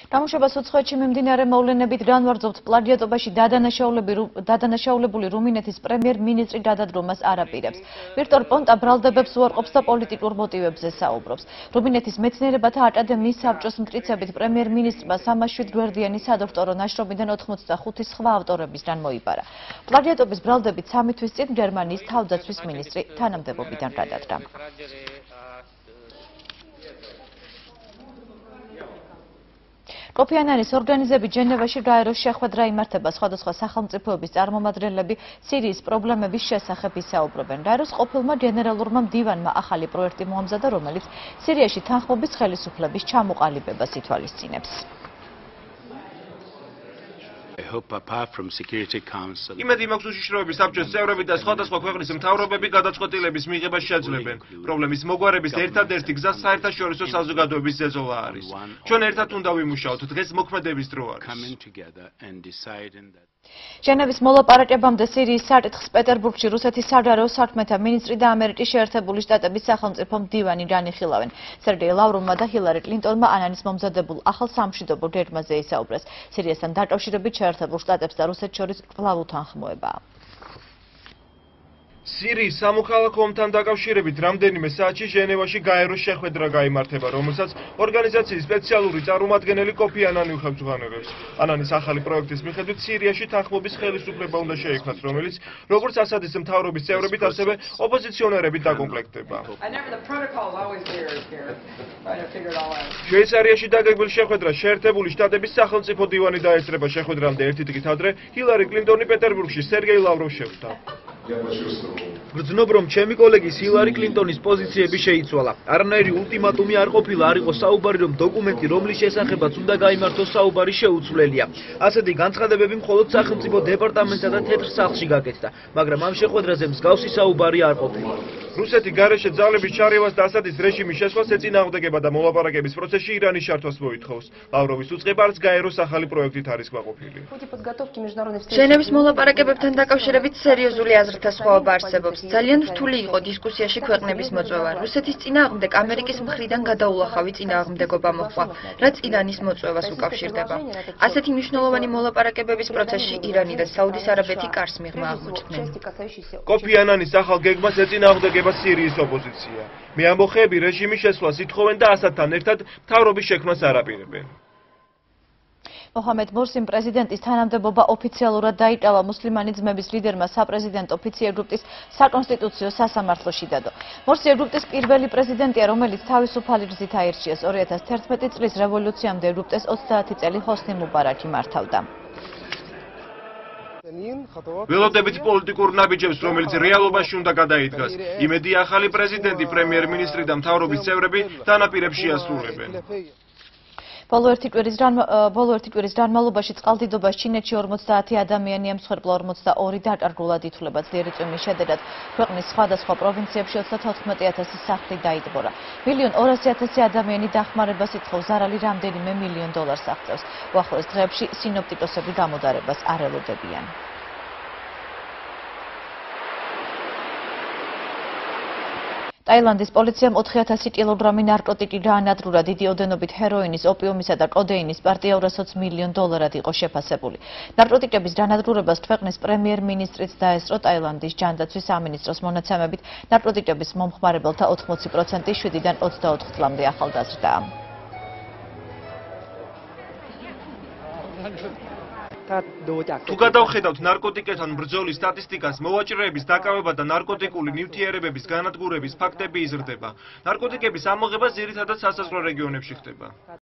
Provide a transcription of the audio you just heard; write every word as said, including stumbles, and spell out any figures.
Გამოშვებას უცხოეთში მიმდინარე მოვლენებით განვარძობთ პლაგიატობაში დადანაშაულებული რუმინეთის პრემიერ-მინისტრი გადადგომას არ აპირებს. ვიქტორ პონტა ბრალდებებს უარყოფს და პოლიტიკურ მოტივებზე საუბრობს. რუმინეთის მეცნიერებათა აკადემიის საბჭოს მტკიცებით პრემიერ-მინისტრმა სამას შვიდ გვერდიანი სადოქტორო ნაშრომიდან ოცდახუთი სხვა ავტორებისგან მოიპარა. პლაგიატობის ბრალდებით სამი თვის წინ გერმანიის თავდაცვის მინისტრი თანამდებობიდან გადადგა. კოფი ანანის ორგანიზებით ჟენევაში გაეროს შეხვედრა იმართება. სხვადასხვა სახელმწიფოების წარმომადგენლები სირიის პრობლემების შესახებ ისაუბრებენ. გაეროს ყოფილმა გენერალურმა მდივანმა ახალი პროექტი მოამზადა, რომელიც სირიაში თანხმობის ხელისუფლების ჩამოყალიბებას ითვალისწინებს. იმედი მაქვს უშიშროების საბჭოს წევრები და სხვადასხვა ქვეყნის მთავრობები გადაწყვეტილების მიღებას შეძლებენ. პრობლემის მოგვარების ერთადერთი გზა საერთაშორისო საზოგადოების ზეწოლა არის. ჩვენ ერთად უნდა ვიმუშაოთ, დღეს მოქმედების დრო არის. ჟენევის მოლაპარაკებამდე სირიის საკითხს პეტერბურგში რუსეთის საგარეო საქმეთა მინისტრი და ამერიკის შეერთებული შტატების სახელმწიფო მდივანი განიხილავენ. სერგეი ლავროვმა და ჰილარი კლინტონმა ანანის მომზადებულ ახალ სამშვიდობო გეგმაზე ისაუბრეს. სირიასთან დაკავშირებით შეერთებულ შტატებს და რუსეთს შორის კვლავ უთანხმოებაა. სირიის სამოქალაქო ომთან დაკავშირებით რამდენიმე საათში ჟენევაში გაეროს შეხვედრა გაიმართება, რომელსაც ორგანიზაციის სპეციალური წარმომადგენელი კოფი ანანი უხელმძღვანელებს. ანანის ახალი პროექტის მიხედვით სირიაში თანხმობის ხელისუფლება უნდა შეიქმნას, რომელიც როგორც ასადის მთავრობის წევრებით, ასევე ოპოზიციონერებით დაკომპლექტდება. შვეიცარიაში დაგეგმილ შეხვედრას შეერთებული შტატების სახელმწიფო მდივანი დაესწრება. შეხვედრამდე ერთი დღით ადრე ჰილარი კლინტონი პეტერბურგში სერგეი ლავროვს შეხვდა. გრძნობ, რომ ჩემი კოლეგის ჰილარი კლინტონის პოზიციები შეიცვალა. არანაირი ულტიმატუმი არ ყოფილა, არ იყო საუბარი, რომ დოკუმენტი, რომლის შესახებაც უნდა გაიმართოს საუბარი, შეუცვლელია. ასეთი განცხადებები მხოლოდ სახელმწიფო დეპარტამენტსა და თეთრ სახლში გაკეთდა, მაგრამ ამ შეხვედრაზე მსგავსი საუბარი არ ყოფილა. რუსეთი გარეშე ძალების ჩარევას და ასადის რეჟიმის შესვლას ეწინააღმდეგება და მოლაპარაკების პროცესში ირანის ჩართვას მოითხოვს. ლავროვის უწყება არც გაეროს ახალი პროექტით არის კმაყოფილი. ჟენევის მოლაპარაკებებთან დაკავშირებით სერიოზული აზრთა სხვაობა არსებობს. ძალიან რთული იყო დისკუსიაში ქვეყნების მოწვევა. რუსეთის წინააღმდეგ ამერიკის მხრიდან გადაულახავი წინააღმდეგობა მოხდა, რაც ირანის მოწვევას უკავშირდება. ასეთი მნიშვნელოვანი მოლაპარაკებების პროცესში ირანი და საუდის არაბეთი კარს მიღმა აღმოჩნდნენ. კოფი ანანის ახალ გეგმას ეწინააღმდეგება სირიის ოპოზიცია. მე ამბოხეები რეჟიმის შესვლას ითხოვენ და ასადთან ერთად მთავრობის შექმნას არ აპირებენ. მოჰამედ მორსიმ პრეზიდენტის თანამდებობა ოფიციალურად დაიკავა. მუსლიმანი ძმების ლიდერმა საპრეზიდენტო ოფიცი ეგვიპტის საკონსტიტუციო სასამართლოში დადო. მორსი ეგვიპტის პირველი პრეზიდენტია, რომელიც თავისუფალი გზით აირჩიეს. ორი ათას თერთმეტი წლის რევოლუციამდე ეგვიპტეს ოცდაათი წელი ჰოსნი მუბარაკი მართავდა. ველოდებით პოლიტიკურ ნაბიჯებს, რომელიც რეალობაში უნდა გადაიდგას. იმედი ახალი პრეზიდენტი, პრემიერ-მინისტრი და მთავრობის წევრები დანაპირებს შეასრულებენ. ბოლო ერთი კვირის განმავლობაში წყალდიდობას ჩინეთში ორმოცდაათი ადამიანი ემსხვერპლა, ორმოცდაორი დაკარგულად ითვლება. ძლიერი წვიმის შედეგად ქვეყნის სხვადასხვა პროვინციებში ოცდათოთხმეტი ათასი სახლი დაიტბორა. მილიონ ორასი ათასი ადამიანი დახმარებას ითხოვს, ზარალი რამდენიმე მილიონ დოლარს აღწევს. უახლოეს დღეებში სინოპტიკოსები გამოდარებას არ ელოდებიან. ტაილანდის პოლიციამ ოთხი ათასი კილოგრამი ნარკოტიკი გაანადგურა. დიდი ოდენობით ჰეროინის, ოპიუმისა და კოდეინის პარტია ორ ოცდაოთხ მილიონ დოლარად იყო შეფასებული. ნარკოტიკების განადგურებას ქვეყნის პრემიერ-მინისტრიც დაესწრო. ტაილანდის ჯანდაცვის სამინისტროს მონაცემებით ნარკოტიკების მომხმარებელთა ოთხმოცი პროცენტი შვიდიდან ოცდაოთხ წლამდე ახალგაზრდაა. თუ გადავხედავთ ნარკოტიკებთან ბრძოლის სტატისტიკას, მოვაჭრეების დაკავება და ნარკოტიკული ნივთიერებების განადგურების ფაქტები იზრდება. ნარკოტიკების ამოღება ძირითადად სასაზღვრო რეგიონებში ხდება.